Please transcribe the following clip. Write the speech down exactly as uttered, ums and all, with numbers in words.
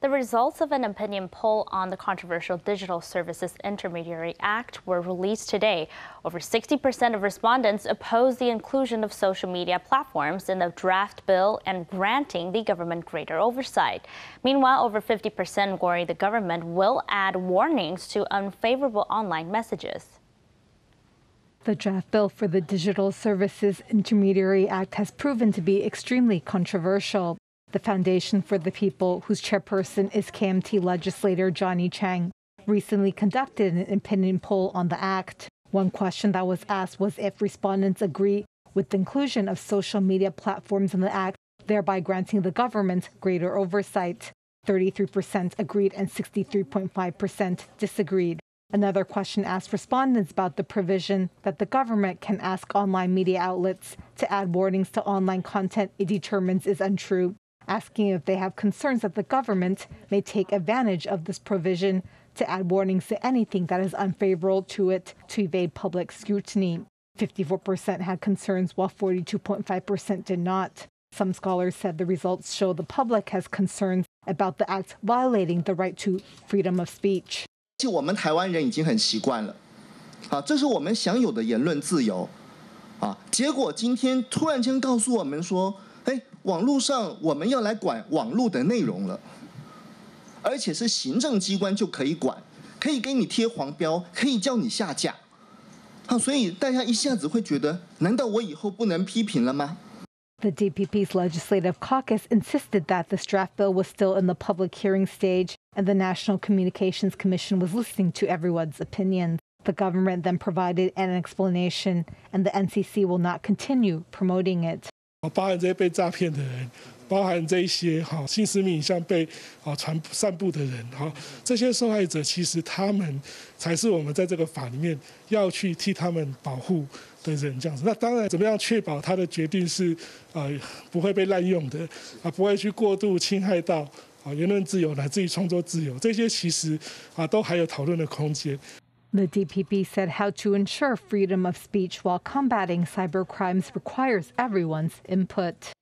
The results of an opinion poll on the controversial Digital Services Intermediary Act were released today. Over sixty percent of respondents oppose the inclusion of social media platforms in the draft bill and granting the government greater oversight. Meanwhile, over fifty percent worry the government will add warnings to unfavorable online messages. The draft bill for the Digital Services Intermediary Act has proven to be extremely controversial. The Foundation for the People, whose chairperson is K M T legislator Johnny Chang, recently conducted an opinion poll on the act. One question that was asked was if respondents agree with the inclusion of social media platforms in the act, thereby granting the government greater oversight. thirty-three percent agreed and sixty-three point five percent disagreed. Another question asked respondents about the provision that the government can ask online media outlets to add warnings to online content it determines is untrue, asking if they have concerns that the government may take advantage of this provision to add warnings to anything that is unfavorable to it to evade public scrutiny. fifty-four percent had concerns, while forty-two point five percent did not. Some scholars said the results show the public has concerns about the act violating the right to freedom of speech. 我们台湾人已经很习惯了，啊，这是我们享有的言论自由，啊，结果今天突然间告诉我们说，哎，网络上我们要来管网络的内容了，而且是行政机关就可以管，可以给你贴黄标，可以叫你下架，啊，所以大家一下子会觉得，难道我以后不能批评了吗？ The D P P's Legislative Caucus insisted that this draft bill was still in the public hearing stage, and the National Communications Commission was listening to everyone's opinions. The government then provided an explanation, and the N C C will not continue promoting it. 包含这些被诈骗的人，包含这一些哈性私密影像被啊传散布的人哈，这些受害者其实他们才是我们在这个法里面要去替他们保护的人这样子。那当然，怎么样确保他的决定是啊不会被滥用的啊，不会去过度侵害到啊言论自由乃至于创作自由，这些其实啊都还有讨论的空间。 The D P P said how to ensure freedom of speech while combating cybercrimes requires everyone's input.